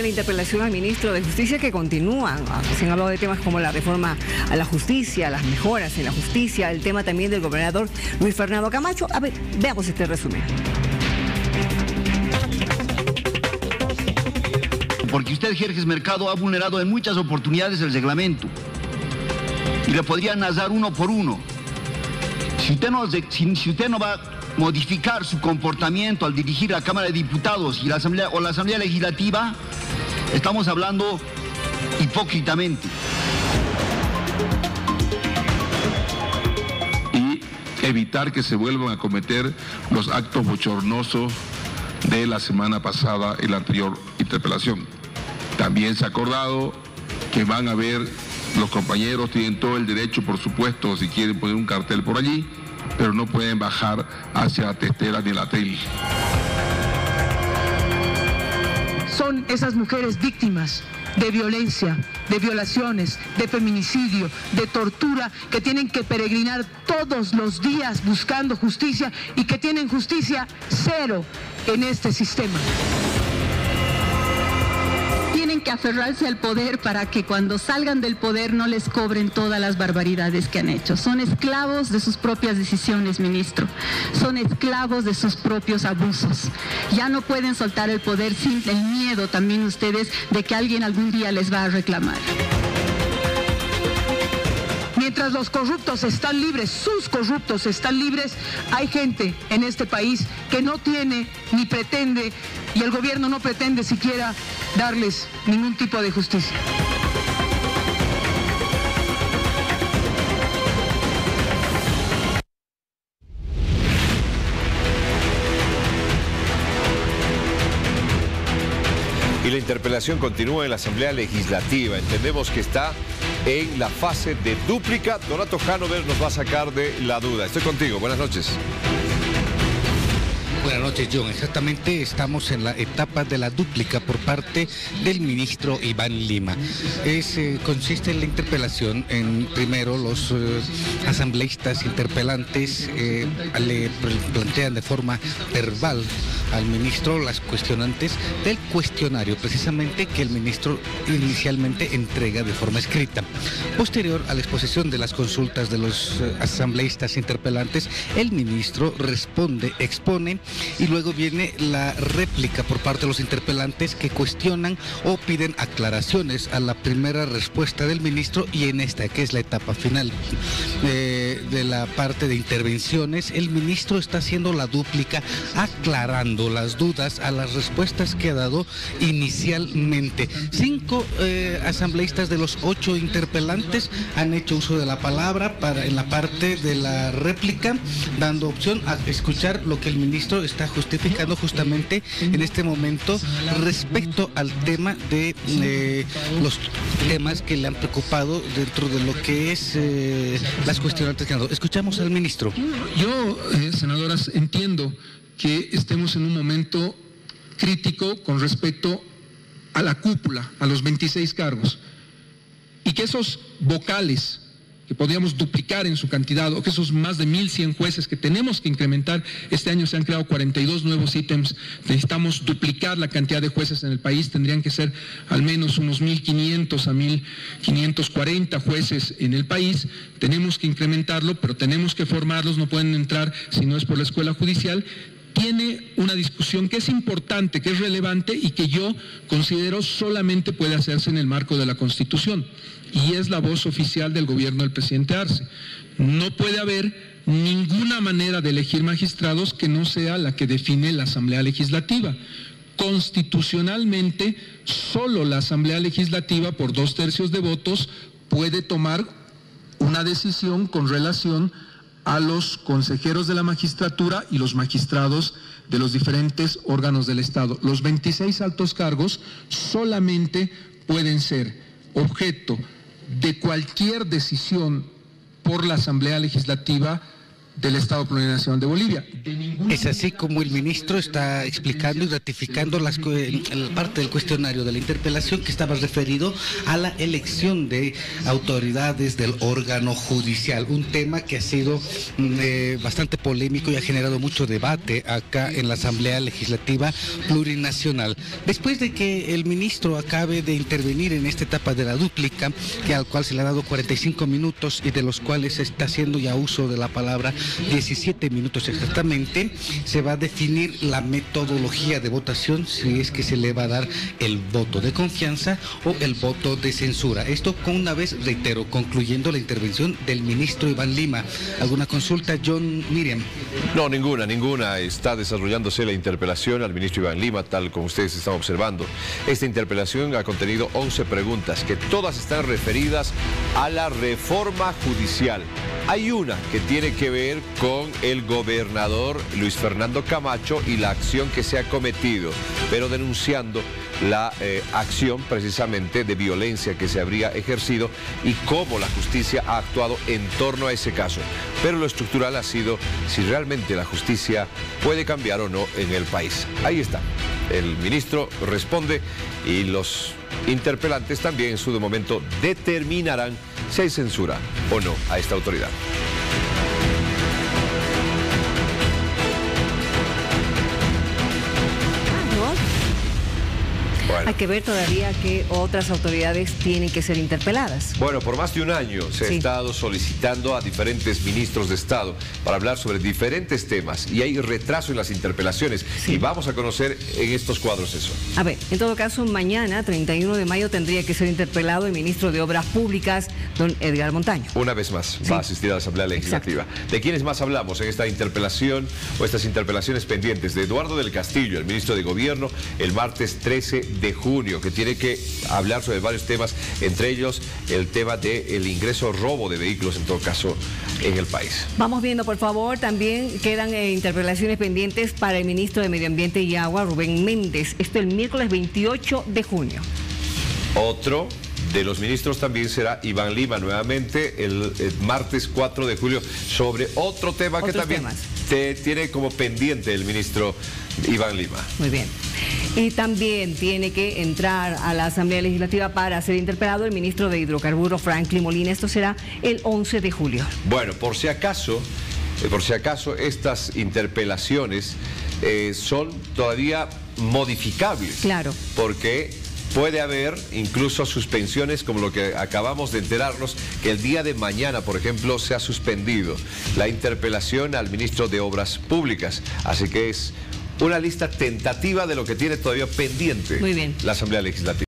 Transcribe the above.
interpelación al ministro de Justicia que continúan. Se han hablado de temas como la reforma a la justicia, las mejoras en la justicia, el tema también del gobernador Luis Fernando Camacho. A ver, veamos este resumen. Porque usted, Jerjes Mercado, ha vulnerado en muchas oportunidades el reglamento. Y le podrían nazar uno por uno. Si usted no va a modificar su comportamiento al dirigir la Cámara de Diputados y la Asamblea Legislativa, estamos hablando hipócritamente. Y evitar que se vuelvan a cometer los actos bochornosos de la semana pasada en la anterior interpelación. También se ha acordado que van a haber, los compañeros tienen todo el derecho, por supuesto, si quieren poner un cartel por allí, pero no pueden bajar hacia la Testera ni la Atril. Son esas mujeres víctimas de violencia, de violaciones, de feminicidio, de tortura, que tienen que peregrinar todos los días buscando justicia y que tienen justicia cero en este sistema. Tienen que aferrarse al poder para que cuando salgan del poder no les cobren todas las barbaridades que han hecho. Son esclavos de sus propias decisiones, ministro. Son esclavos de sus propios abusos. Ya no pueden soltar el poder sin el miedo también ustedes de que alguien algún día les va a reclamar. Mientras los corruptos están libres, sus corruptos están libres, hay gente en este país que no tiene ni pretende, y el gobierno no pretende siquiera darles ningún tipo de justicia. Y la interpelación continúa en la Asamblea Legislativa. Entendemos que está en la fase de dúplica. Donato Hanover nos va a sacar de la duda. Estoy contigo. Buenas noches. Buenas noches, John. Exactamente, estamos en la etapa de la dúplica por parte del ministro Iván Lima. Consiste en la interpelación en, primero, los asambleístas interpelantes le plantean de forma verbal al ministro las cuestionantes del cuestionario, precisamente que el ministro inicialmente entrega de forma escrita. Posterior a la exposición de las consultas de los asambleístas interpelantes, el ministro responde, expone, y luego viene la réplica por parte de los interpelantes que cuestionan o piden aclaraciones a la primera respuesta del ministro, y en esta, que es la etapa final de la parte de intervenciones, el ministro está haciendo la dúplica, aclarando las dudas a las respuestas que ha dado inicialmente. 5 asambleístas de los 8 interpelantes han hecho uso de la palabra en la parte de la réplica, dando opción a escuchar lo que el ministro está justificando justamente en este momento respecto al tema de los temas que le han preocupado dentro de lo que es las cuestionantes que han dado. Escuchamos al ministro. Yo, senadoras, entiendo que estemos en un momento crítico con respecto a la cúpula, a los 26 cargos, y que esos vocales que podríamos duplicar en su cantidad, o que esos más de 1.100 jueces que tenemos que incrementar, este año se han creado 42 nuevos ítems, necesitamos duplicar la cantidad de jueces en el país, tendrían que ser al menos unos 1.500 a 1.540 jueces en el país, tenemos que incrementarlo, pero tenemos que formarlos, no pueden entrar si no es por la escuela judicial. Tiene una discusión que es importante, que es relevante y que yo considero solamente puede hacerse en el marco de la Constitución, y es la voz oficial del gobierno del presidente Arce. No puede haber ninguna manera de elegir magistrados que no sea la que define la Asamblea Legislativa. Constitucionalmente, solo la Asamblea Legislativa, por 2/3 de votos, puede tomar una decisión con relación a los consejeros de la magistratura y los magistrados de los diferentes órganos del Estado. Los 26 altos cargos solamente pueden ser objeto de cualquier decisión por la Asamblea Legislativa del Estado Plurinacional de Bolivia. Es así como el ministro está explicando y ratificando la parte del cuestionario de la interpelación que estaba referido a la elección de autoridades del órgano judicial, un tema que ha sido bastante polémico y ha generado mucho debate acá en la Asamblea Legislativa Plurinacional. Después de que el ministro acabe de intervenir en esta etapa de la dúplica, al cual se le ha dado 45 minutos y de los cuales se está haciendo ya uso de la palabra 17 minutos exactamente, se va a definir la metodología de votación, si es que se le va a dar el voto de confianza o el voto de censura. Esto con una vez, reitero, concluyendo la intervención del ministro Iván Lima. ¿Alguna consulta, John, Miriam? No, ninguna. Está desarrollándose la interpelación al ministro Iván Lima, tal como ustedes están observando. Esta interpelación ha contenido 11 preguntas, que todas están referidas a la reforma judicial. Hay una que tiene que ver con el gobernador Luis Fernando Camacho y la acción que se ha cometido, pero denunciando la acción precisamente de violencia que se habría ejercido y cómo la justicia ha actuado en torno a ese caso. Pero lo estructural ha sido si realmente la justicia puede cambiar o no en el país. Ahí está. El ministro responde y los interpelantes también en su momento determinarán si hay censura o no a esta autoridad. Bueno. Hay que ver todavía que otras autoridades tienen que ser interpeladas. Bueno, por más de un año se ha estado solicitando a diferentes ministros de Estado para hablar sobre diferentes temas y hay retraso en las interpelaciones y vamos a conocer en estos cuadros eso. A ver, en todo caso, mañana, 31 de mayo, tendría que ser interpelado el ministro de Obras Públicas, don Edgar Montaño. Una vez más, va a asistir a la Asamblea Legislativa. Exacto. ¿De quiénes más hablamos en esta interpelación o estas interpelaciones pendientes? De Eduardo del Castillo, el ministro de Gobierno, el martes 13 de junio, que tiene que hablar sobre varios temas, entre ellos el tema del ingreso robo de vehículos, en todo caso, en el país. Vamos viendo, por favor, también quedan interpelaciones pendientes para el ministro de Medio Ambiente y Agua, Rubén Méndez. Esto el miércoles 28 de junio. Otro de los ministros también será Iván Lima, nuevamente el martes 4 de julio, sobre otro tema que también tiene como pendiente el ministro Iván Lima. Muy bien. Y también tiene que entrar a la Asamblea Legislativa para ser interpelado el ministro de Hidrocarburos, Franklin Molina. Esto será el 11 de julio. Bueno, por si acaso, estas interpelaciones son todavía modificables. Claro. Porque puede haber incluso suspensiones como lo que acabamos de enterarnos, que el día de mañana, por ejemplo, se ha suspendido la interpelación al ministro de Obras Públicas. Así que es una lista tentativa de lo que tiene todavía pendiente la Asamblea Legislativa.